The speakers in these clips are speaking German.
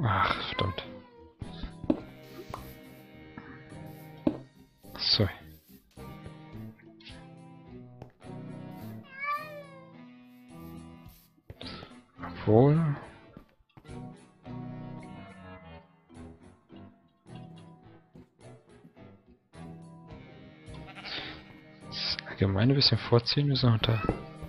Ach, verdammt. So. Obwohl... Das allgemeine bisschen vorziehen müssen wir da.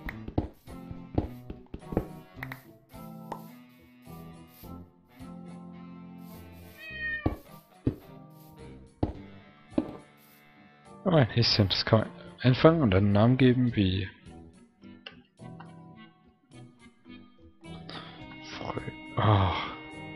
Oh, ein Häschen, das kann man einfangen und einen Namen geben wie... Ach.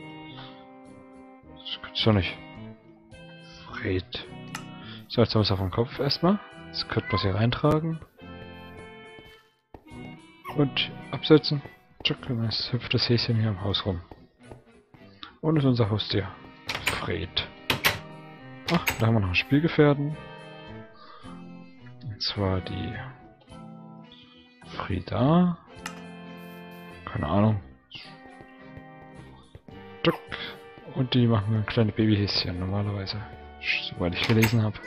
Das gibt's doch nicht. Fred. So, jetzt haben wir es auf dem Kopf erstmal. Das könnte man hier reintragen. Und absetzen. Tschuck, und dann hüpft das Häschen hier im Haus rum. Und ist unser Haustier. Fred. Ach, da haben wir noch einen Spielgefährten. Und zwar die Frieda. Keine Ahnung. Tschuck. Und die machen ein kleines Babyhäschen normalerweise. Soweit ich gelesen habe.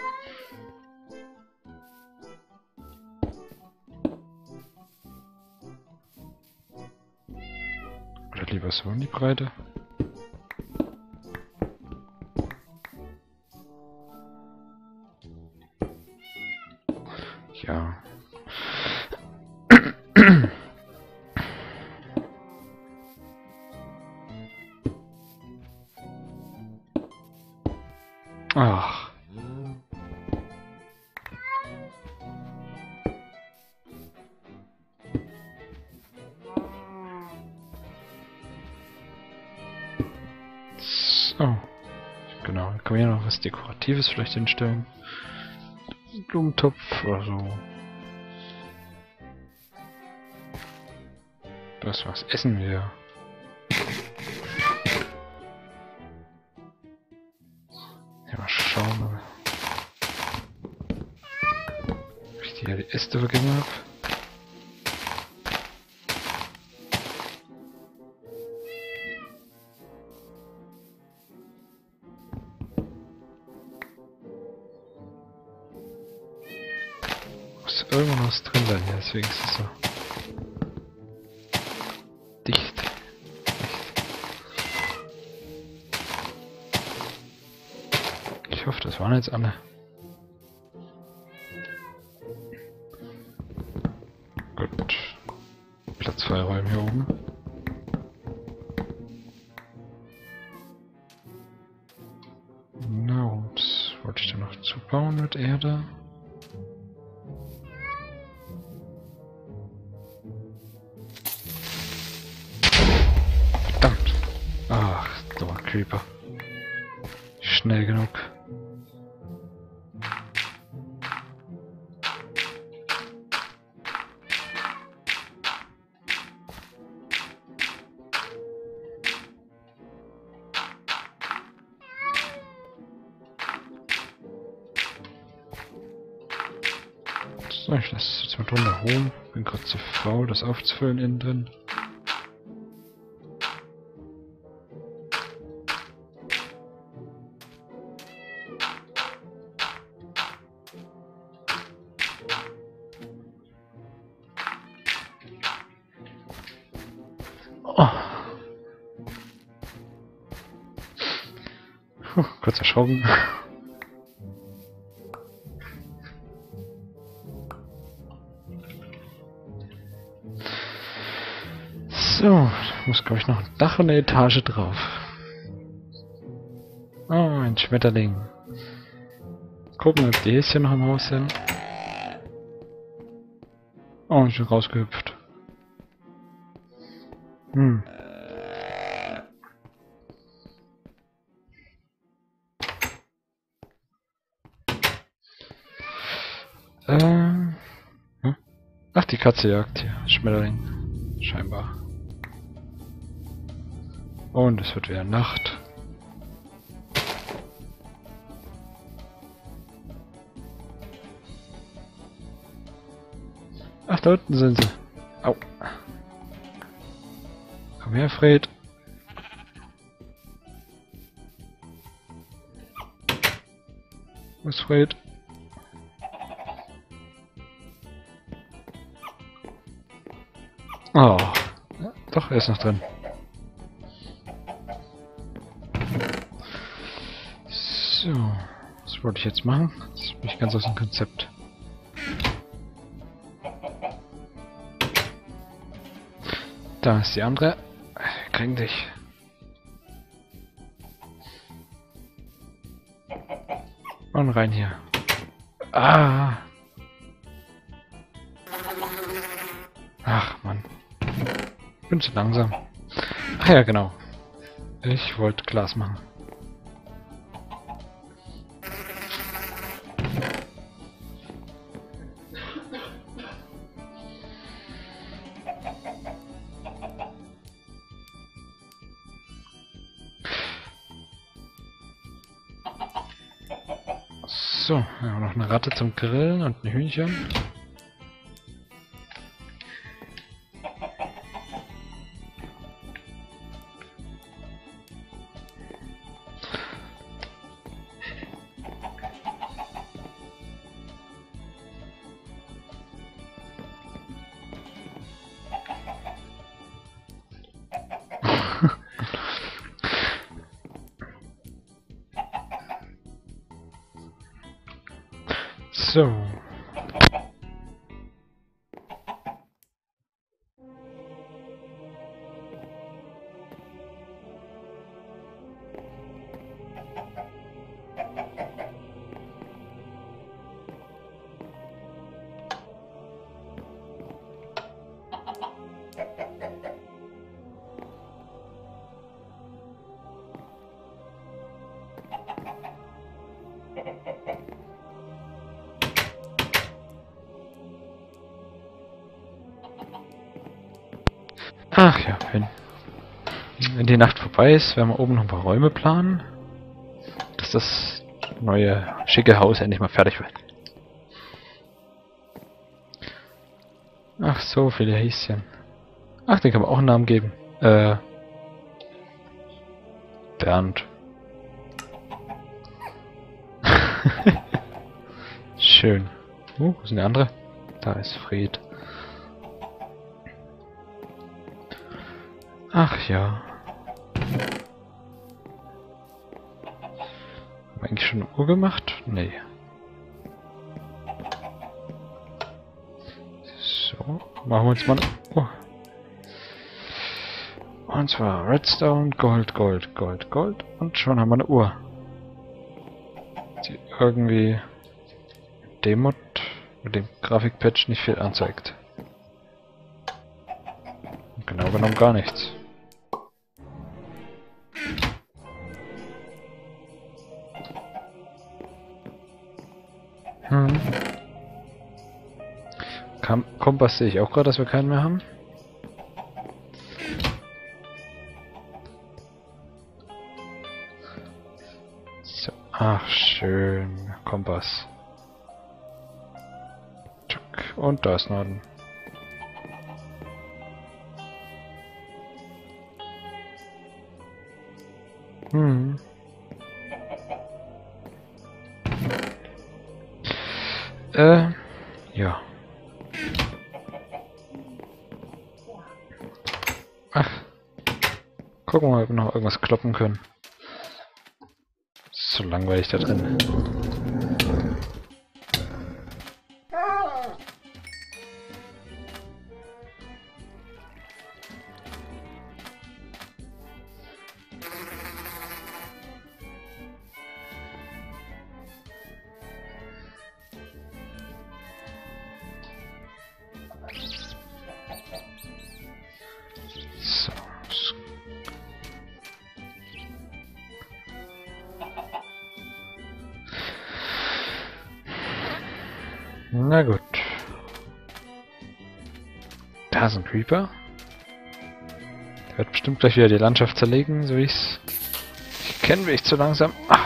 Oder lieber so in die Breite. Ja. Ach. So. Genau, dann kann man hier noch was Dekoratives vielleicht hinstellen. Blumentopf oder so. Das was essen wir. Ja, mal schauen, ob ich die Äste vergessen habe. Ist irgendwo was drin sein, ja, deswegen ist es so dicht. Ich hoffe, das waren jetzt alle. Gut. Platz freiräumen hier oben. Na, was wollte ich da noch zubauen mit Erde? Verdammt! Ach, dummer Creeper. Schnell genug. So, ich lasse es jetzt mal drunter holen. Bin gerade zu faul, das aufzufüllen innen drin. Oh. Puh, kurz erschrocken. So, muss glaube ich noch ein Dach und eine Etage drauf. Oh, ein Schmetterling. Gucken, ob die Häschen noch im Haus sind. Oh, ich bin rausgehüpft. Hm. Hm? Ach, die Katze jagt hier. Schmetterling. Scheinbar. Und es wird wieder Nacht. Ach, da unten sind sie. Au. Komm her, Fred. Wo ist Fred? Oh. Ja, doch, er ist noch drin. So. Was wollte ich jetzt machen? Das bin ich ganz aus dem Konzept. Da ist die andere. Kriegen dich. Und rein hier. Ah! Ach, Mann. Bin zu langsam. Ach ja, genau. Ich wollte Glas machen. So, wir haben noch eine Ratte zum Grillen und ein Hühnchen. So. Ach ja, wenn die Nacht vorbei ist, werden wir oben noch ein paar Räume planen, dass das neue, schicke Haus endlich mal fertig wird. Ach, so viele Häschen. Ach, den kann man auch einen Namen geben. Bernd. Schön. Wo ist denn der andere? Da ist Fred. Ach ja. Haben wir eigentlich schon eine Uhr gemacht? Nee. So, machen wir uns mal eine Uhr. Und zwar Redstone, Gold, Gold, Gold, Gold. Und schon haben wir eine Uhr. Die irgendwie dem Mod mit dem Grafikpatch nicht viel anzeigt. Und genau genommen gar nichts. Kompass sehe ich auch gerade, dass wir keinen mehr haben. So, ach schön, Kompass. Und da ist Norden. Ja. Ach. Gucken wir mal, ob wir noch irgendwas kloppen können. Ist so langweilig da drin. Na gut. Da ist ein Creeper. Der wird bestimmt gleich wieder die Landschaft zerlegen, so wie ich's. Ich kenne mich zu langsam. Ah.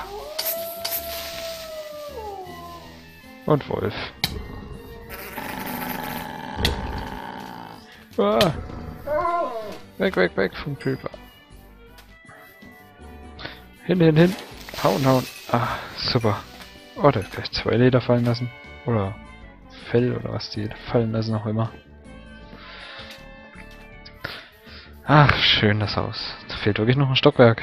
Und Wolf. Ah. Weg, weg, weg vom Creeper. Hin, hin, hin. Hauen, hauen. Ah, super. Oh, da vielleicht 2 Leder fallen lassen. Oder Fell oder was die fallen lassen auch immer. Ach, schön das Haus. Da fehlt wirklich noch ein Stockwerk.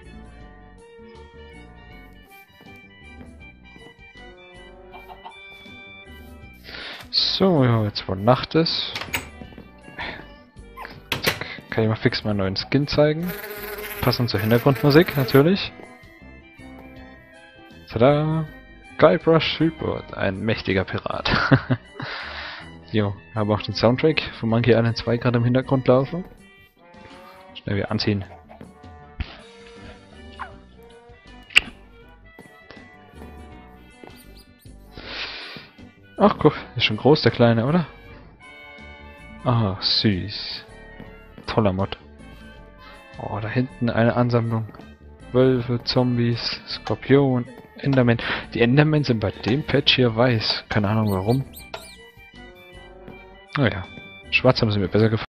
So, ja, jetzt wo Nacht ist. Zack, kann ich mal fix meinen neuen Skin zeigen. Passend zur Hintergrundmusik natürlich. Tada! Guybrush Threepwood, ein mächtiger Pirat. Jo, habe auch den Soundtrack von Monkey Island 2 gerade im Hintergrund laufen. Schnell wieder anziehen. Ach guck, ist schon groß der Kleine, oder? Ah, süß. Toller Mod. Oh, da hinten eine Ansammlung. Wölfe, Zombies, Skorpion, Enderman. Die Endermen sind bei dem Patch hier weiß. Keine Ahnung warum. Naja, schwarz haben sie mir besser gefallen.